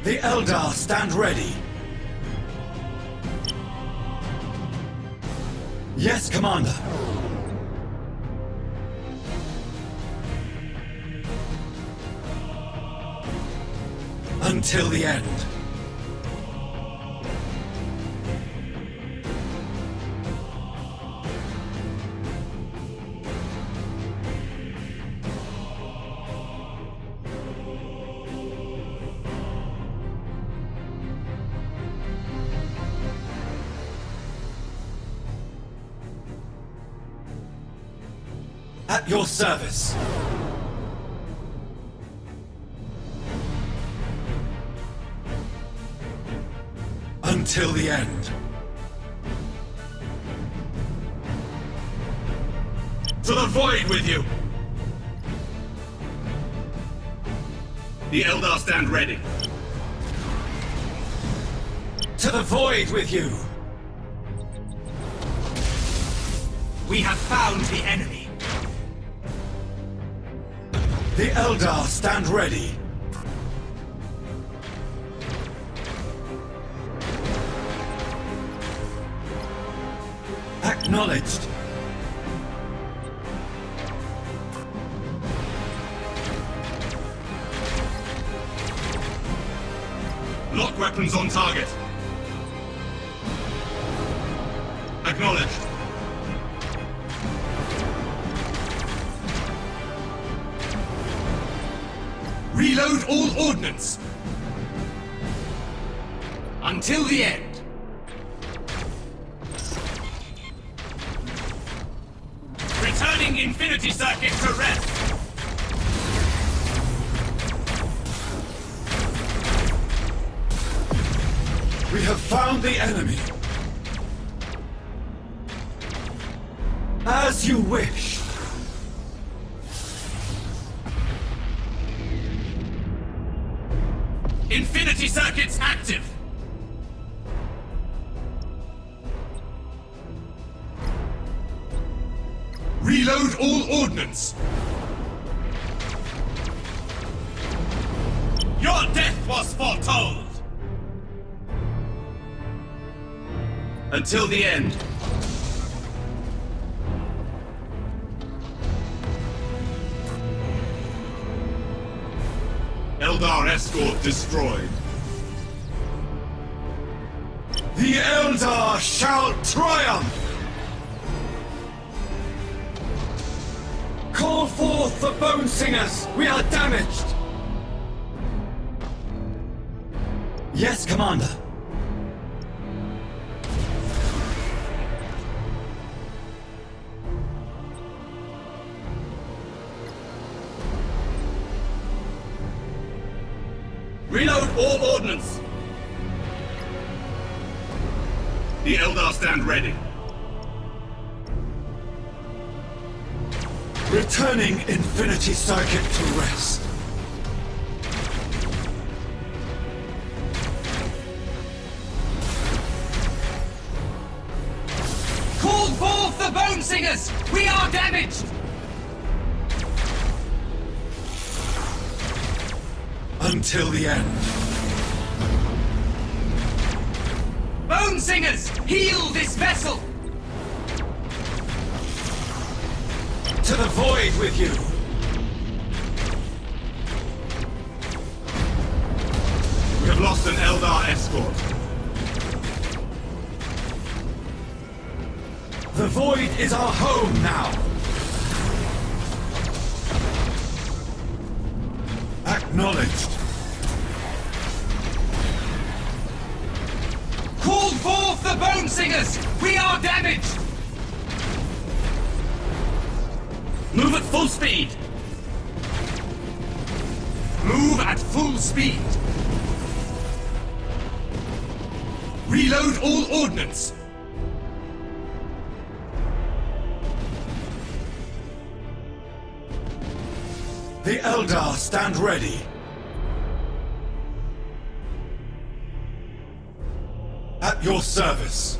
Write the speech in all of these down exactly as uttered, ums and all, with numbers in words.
The Eldar stand ready. Yes, Commander. Until the end. At your service. Until the end. To the void with you! The Eldar stand ready. To the void with you! We have found the enemy. The Eldar stand ready. Acknowledged. Lock weapons on target. Acknowledged. Reload all ordnance! Until the end. Returning Infinity Circuit to rest. We have found the enemy. As you wish. Infinity Circuits active! Reload all ordnance! Your death was foretold! Until the end. Eldar escort destroyed. The Eldar shall triumph! Call forth the Bone Singers! We are damaged! Yes, Commander. Reload all ordnance! The Eldar stand ready. Returning Infinity Circuit to rest. Call forth the Bone Singers! We are damaged! Until the end. Bone Singers, heal this vessel! To the void with you! We have lost an Eldar escort. The void is our home now! Acknowledged. Call forth the Bone Singers! We are damaged! Move at full speed! Move at full speed! Reload all ordnance! The Eldar stand ready. At your service.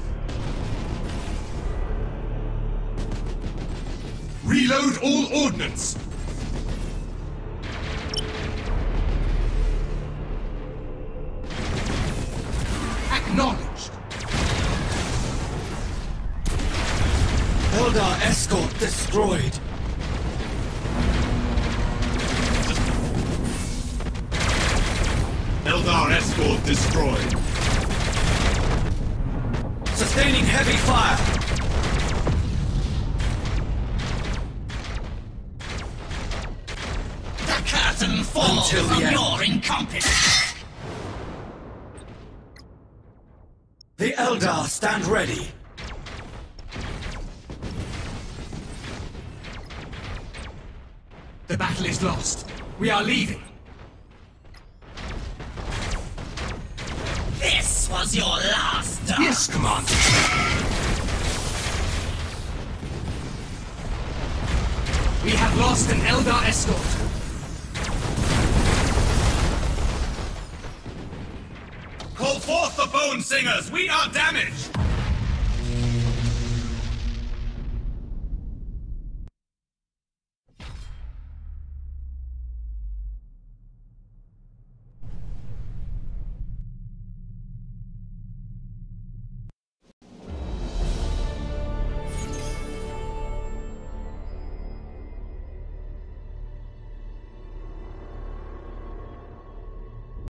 Reload all ordnance! destroyed. Eldar escort destroyed. Sustaining heavy fire. The curtain falls Until the on end. your incompetence. The Eldar stand ready. The battle is lost. We are leaving. This was your last dance. Yes, Commander. We have lost an Eldar escort. Call forth the Bone Singers! We are damaged!